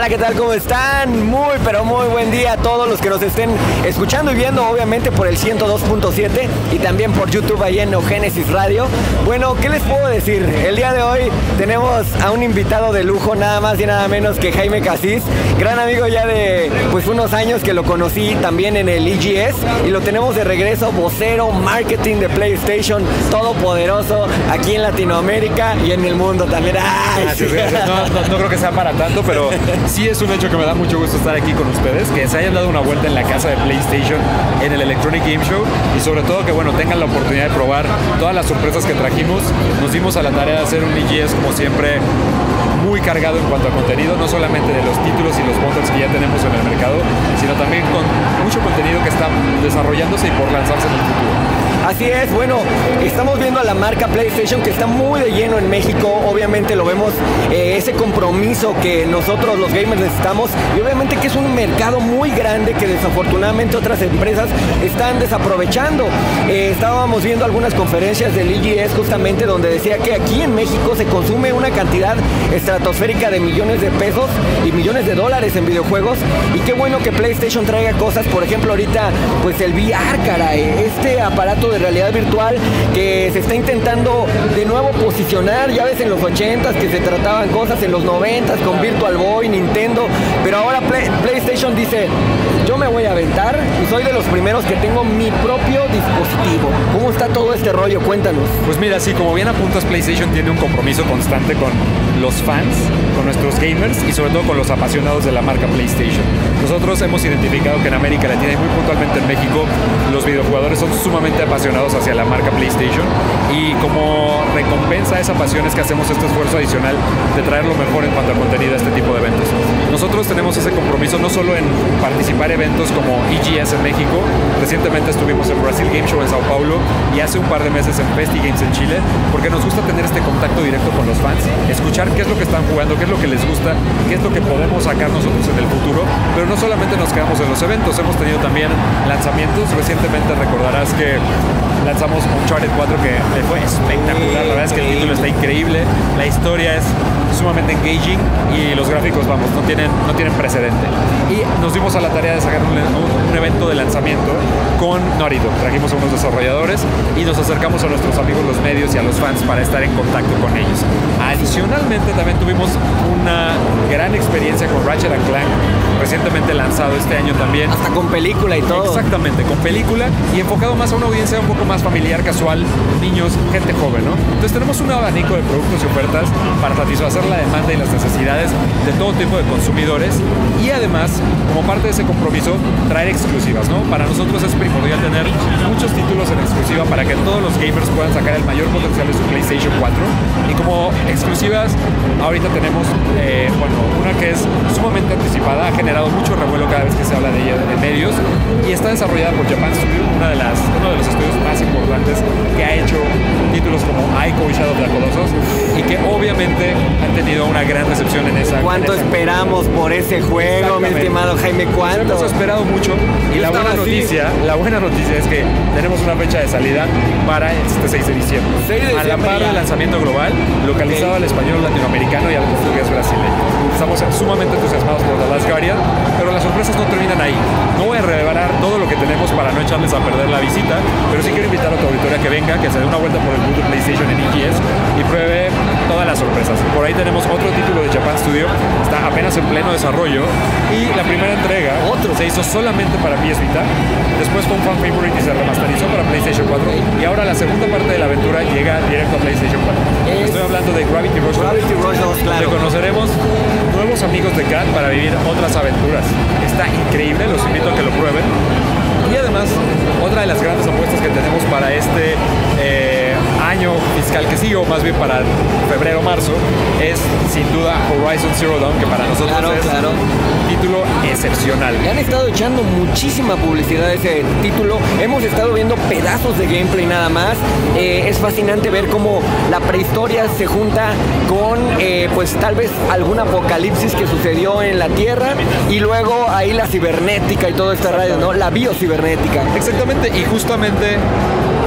Hola, ¿qué tal? ¿Cómo están? Muy, pero muy buen día a todos los que nos estén escuchando y viendo, obviamente por el 102.7 y también por YouTube ahí en Neogénesis Radio. Bueno, ¿qué les puedo decir? El día de hoy tenemos a un invitado de lujo, nada más y nada menos que Jaime Casís, gran amigo ya de pues unos años que lo conocí también en el EGS y lo tenemos de regreso, vocero, marketing de PlayStation, todopoderoso aquí en Latinoamérica y en el mundo también. ¡Ay! Gracias. No creo que sea para tanto, pero sí es un hecho que me da mucho gusto estar aquí con ustedes, que se hayan dado una vuelta en la casa de PlayStation en el Electronic Game Show y sobre todo que bueno, tengan la oportunidad de probar todas las sorpresas que trajimos. Nos dimos a la tarea de hacer un EGS como siempre muy cargado en cuanto a contenido, no solamente de los títulos y los bundles que ya tenemos en el mercado, sino también con mucho contenido que está desarrollándose y por lanzarse en el futuro. Así es, bueno, estamos viendo a la marca PlayStation que está muy de lleno en México, obviamente lo vemos, ese compromiso que nosotros los gamers necesitamos y obviamente que es un mercado muy grande que desafortunadamente otras empresas están desaprovechando. Estábamos viendo algunas conferencias del EGS justamente donde decía que aquí en México se consume una cantidad estratosférica de millones de pesos y millones de dólares en videojuegos y qué bueno que PlayStation traiga cosas, por ejemplo ahorita pues el VR, caray, este aparato de realidad virtual que se está intentando de nuevo posicionar, ya ves en los 80s que se trataban cosas, en los 90s con Virtual Boy, Nintendo, pero ahora PlayStation dice, yo me voy a aventar y soy de los primeros que tengo mi propio dispositivo. ¿Cómo está todo este rollo? Cuéntanos. Pues mira, sí, como bien apuntas, PlayStation tiene un compromiso constante con los fans, con nuestros gamers y sobre todo con los apasionados de la marca PlayStation. Nosotros hemos identificado que en América Latina y muy puntualmente en México los videojugadores son sumamente apasionados hacia la marca PlayStation y como recompensa a esa pasión es que hacemos este esfuerzo adicional de traer lo mejor en cuanto a contenido a este tipo de eventos. Nosotros tenemos ese compromiso no solo en participar en eventos como EGS en México, recientemente estuvimos en Brasil Game Show en Sao Paulo y hace un par de meses en FestiGames en Chile, porque nos gusta tener este contacto directo con los fans, escuchar qué es lo que están jugando, qué es lo que les gusta, qué es lo que podemos sacar nosotros en el futuro, pero no solamente nos quedamos en los eventos, hemos tenido también lanzamientos. Recientemente recordarás que lanzamos Uncharted 4 que fue espectacular, la verdad es que el título está increíble, la historia es sumamente engaging y los gráficos, vamos, no tienen precedente. Y nos dimos a la tarea de sacar un evento de lanzamiento con Naughty Dog. Trajimos a unos desarrolladores y nos acercamos a nuestros amigos los medios y a los fans para estar en contacto con ellos. Adicionalmente también tuvimos una gran experiencia con Ratchet & Clank, recientemente lanzado este año también. Hasta con película y todo. Exactamente, con película y enfocado más a una audiencia un poco más familiar, casual, niños, gente joven, ¿no? Entonces tenemos un abanico de productos y ofertas para satisfacer la demanda y las necesidades de todo tipo de consumidores y además, como parte de ese compromiso, traer exclusivas, ¿no? Para nosotros es primordial tener muchos títulos en exclusiva para que todos los gamers puedan sacar el mayor potencial de su PlayStation 4 y como exclusivas, ahorita tenemos, una que es sumamente anticipada, ha generado mucho revuelo cada vez que se habla de ella en medios y está desarrollada por Japan Studio, uno de los estudios más importantes que ha hecho títulos como Ico y Shadow of the Colossus y que obviamente han tenido una gran recepción en esa. ¿Cuánto esperamos por ese juego, mi estimado Jaime? ¿Cuánto? Hemos esperado mucho y la buena noticia es que tenemos una fecha de salida para este 6 de diciembre. A la par del lanzamiento global, localizado al español latinoamericano y al portugués brasileño. Estamos sumamente entusiasmados por The Last Guardian, pero las sorpresas no terminan ahí. No voy a revelar todo lo que tenemos para no echarles a perder la visita, pero sí quiero invitar a tu auditoría que venga, que se dé una vuelta por el booth de PlayStation en EGS y pruebe todas las sorpresas. Por ahí tenemos otro título de Japan Studio, está apenas en pleno desarrollo y la primera entrega se hizo solamente para PS Vita, después fue un fan favorite y se remasterizó para PlayStation 4 y ahora la segunda parte de la aventura llega directo a PlayStation 4. Estoy hablando de Gravity Rush 2, claro. donde conoceremos nuevos amigos de Cat para vivir otras aventuras. Está increíble, los invito a que lo prueben. Y además, otra de las grandes apuestas que tenemos para este año fiscal que sigue, o más bien para febrero-marzo, es sin duda Horizon Zero Dawn, que para nosotros es un título excepcional. Le han estado echando muchísima publicidad a ese título, hemos estado viendo pedazos de gameplay nada más. Es fascinante ver cómo la prehistoria se junta con pues tal vez algún apocalipsis que sucedió en la Tierra y luego ahí la cibernética y todo este radio, ¿no? La biocibernética. Exactamente, y justamente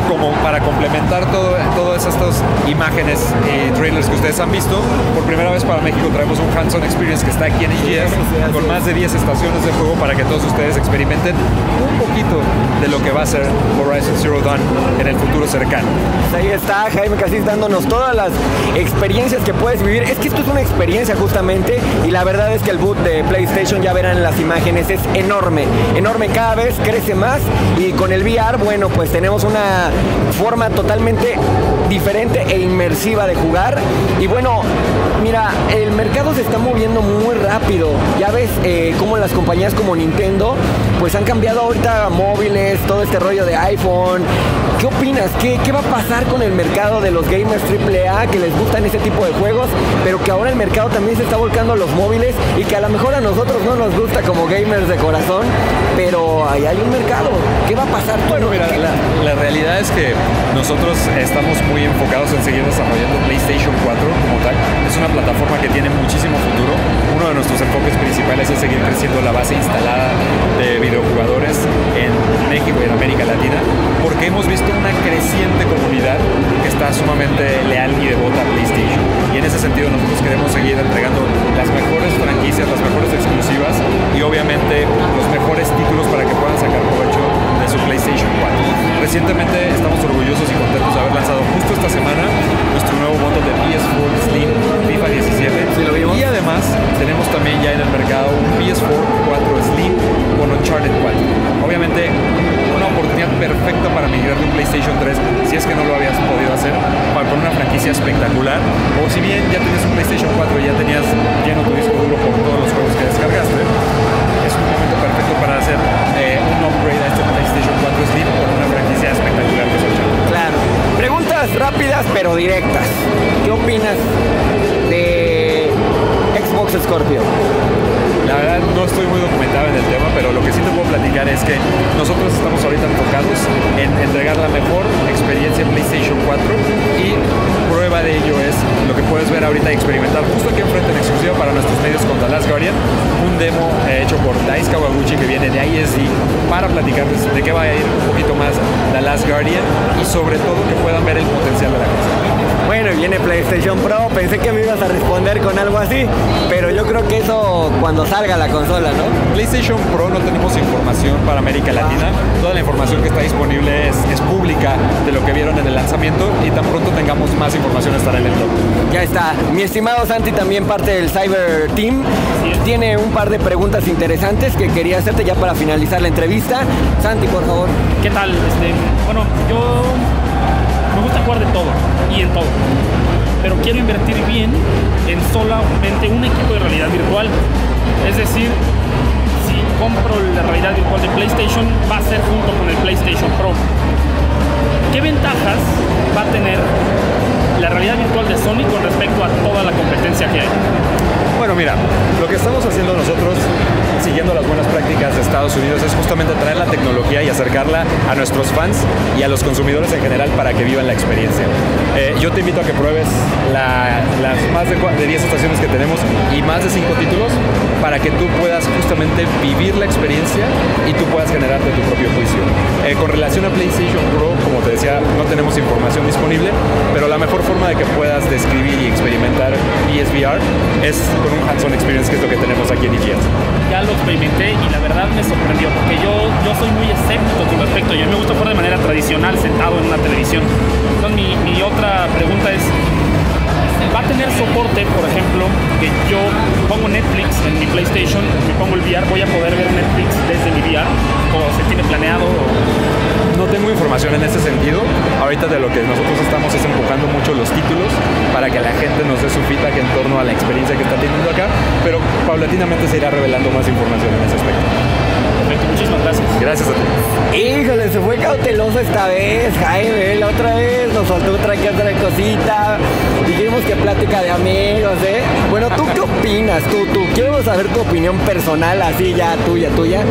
como para complementar todas estas imágenes y trailers que ustedes han visto, por primera vez para México traemos un hands-on experience que está aquí en EGS, con más de 10 estaciones de juego para que todos ustedes experimenten un poquito de lo que va a ser Horizon Zero Dawn en el futuro cercano. Pues ahí está Jaime Casís dándonos todas las experiencias que puedes vivir. Es que esto es una experiencia justamente, y la verdad es que el boot de PlayStation, ya verán en las imágenes, es enorme, enorme, cada vez crece más, y con el VR, bueno, pues tenemos una forma totalmente diferente e inmersiva de jugar. Y bueno, mira, el mercado se está moviendo muy rápido. Ya ves cómo las compañías como Nintendo pues han cambiado ahorita móviles, todo este rollo de iPhone. ¿Qué opinas? ¿Qué va a pasar con el mercado de los gamers AAA que les gustan ese tipo de juegos, pero que ahora el mercado también se está volcando a los móviles, y que a lo mejor a nosotros no nos gusta como gamers de corazón, pero ahí hay un mercado? ¿Qué va a pasar? Bueno, mira, la realidad es que nosotros estamos muy enfocados en seguir desarrollando PlayStation 4 como tal. Es una plataforma que tiene muchísimo futuro. Uno de nuestros enfoques principales es seguir creciendo la base instalada de videojugadores en México y en América Latina, porque hemos visto una creciente comunidad que está sumamente leal y devota a PlayStation. Y en ese sentido nosotros queremos seguir entregando las mejores franquicias, las mejores exclusivas y obviamente los mejores títulos para que puedan sacar provecho de su PlayStation 4. Recientemente estamos orgullosos y contentos de haber lanzado justo esta semana nuestro nuevo bundle de PS4 Slim FIFA 17. Sí, lo vimos. Y además tenemos también ya en el mercado un PS4 4 Slim con Uncharted 4. Obviamente una oportunidad perfecta para migrar de un PlayStation 3 si es que no lo habías podido hacer, para poner una franquicia espectacular, o si bien ya tienes un PlayStation 4 y ya tenías lleno tu disco duro por todos los juegos que descargaste, es un momento perfecto para hacer un upgrade a este PlayStation 4 Slim con una franquicia espectacular que es Uncharted. Claro. Preguntas rápidas pero directas. ¿Qué opinas de Xbox Scorpio? La verdad no estoy muy documentado en el tema, pero lo que sí te puedo platicar es que nosotros estamos ahorita enfocados en entregar la mejor experiencia en PlayStation 4, y prueba de ello es lo que puedes ver ahorita y experimentar justo aquí enfrente en exclusiva para nuestros medios con The Last Guardian, un demo hecho por Dice Kawaguchi que viene de ISD para platicarles de qué va a ir un poquito más The Last Guardian, y sobre todo que puedan ver el potencial de la consola. Bueno, y viene PlayStation Pro. Pensé que me ibas a responder con algo así, pero yo creo que eso cuando salga la consola, ¿no? PlayStation Pro no tenemos información para América Latina. Toda la información que está disponible es pública de lo que vieron en el lanzamiento, y tan pronto tengamos más información estará en el blog. Ya está. Mi estimado Santi, también parte del Cyber Team, tiene un par de preguntas interesantes que quería hacerte ya para finalizar la entrevista. Santi, por favor. ¿Qué tal? Bueno, yo me gusta jugar de todo y en todo, pero quiero invertir bien en solamente un equipo de realidad virtual. Es decir, si compro la realidad virtual de PlayStation, va a ser junto con el PlayStation Pro. ¿Qué ventajas va a tener la realidad virtual de Sony con respecto a toda la competencia que hay? Bueno, mira, lo que estamos haciendo nosotros, siguiendo las buenas prácticas de Estados Unidos, es justamente traer la tecnología y acercarla a nuestros fans y a los consumidores en general para que vivan la experiencia. Yo te invito a que pruebes las más de 10 estaciones que tenemos y más de 5 títulos para que tú puedas justamente vivir la experiencia y tú puedas generarte tu propio juicio. Con relación a PlayStation Pro, como te decía, no tenemos información disponible, pero la mejor forma de que puedas describir y experimentar PSVR es con un hands-on experience, que es lo que tenemos aquí en EGS. Ya lo experimenté y la verdad me sorprendió, porque yo soy muy escéptico con respecto. Yo me gusta jugar de manera tradicional, sentado en una televisión. Entonces mi otra pregunta es, ¿va a tener soporte, por ejemplo, que yo pongo Netflix en mi PlayStation, me pongo el VR, voy a poder ver Netflix desde mi VR? ¿O se tiene planeado? No tengo información en ese sentido. Ahorita de lo que nosotros estamos es empujando mucho los títulos para que la gente nos dé su feedback en torno a la experiencia que está teniendo acá, pero paulatinamente se irá revelando más información en ese aspecto. Perfecto, muchísimas gracias. Gracias a ti. Híjole, se fue cauteloso esta vez, Jaime. La otra vez nos soltó otra cosita. Dijimos que plática de amigos, ¿eh? Bueno, ¿tú qué opinas? Tú, quiero saber tu opinión personal, así ya tuya,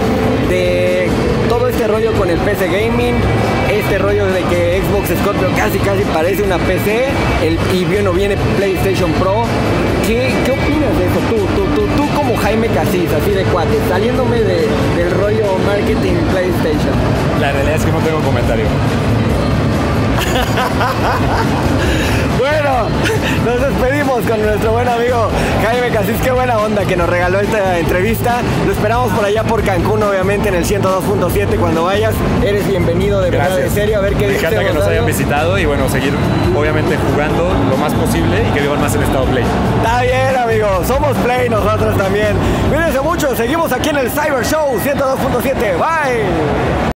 de todo este rollo con el PC Gaming, este rollo de que Xbox Scorpio casi parece una PC, y bueno, viene PlayStation Pro. ¿Qué opinas de eso? Tú como Jaime Casís, así de cuate, saliéndome del rollo marketing PlayStation. La realidad es que no tengo comentario. Bueno, nos despedimos con nuestro buen amigo Jaime Casís. Qué buena onda que nos regaló esta entrevista. Lo esperamos por allá por Cancún, obviamente, en el 102.7. Cuando vayas, eres bienvenido de verdad, de serio. A ver qué Me dice. encanta que nos hayan visitado y bueno, seguir obviamente jugando lo más posible y que vivan más en estado Play. Está bien, amigos. Somos Play nosotros también. Cuídense mucho. Seguimos aquí en el Cyber Show 102.7. Bye.